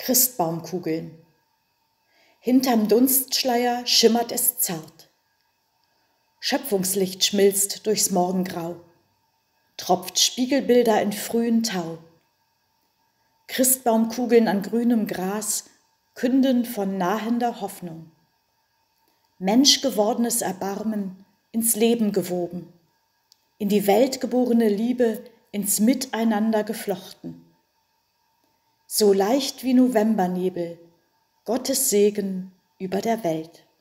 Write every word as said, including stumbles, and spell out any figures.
Christbaumkugeln. Hinterm Dunstschleier schimmert es zart. Schöpfungslicht schmilzt durchs Morgengrau, tropft Spiegelbilder in frühen Tau. Christbaumkugeln an grünem Gras künden von nahender Hoffnung. Menschgewordenes Erbarmen ins Leben gewoben, in die Welt geborene Liebe ins Miteinander geflochten. So leicht wie Novembernebel, Gottes Segen über der Welt.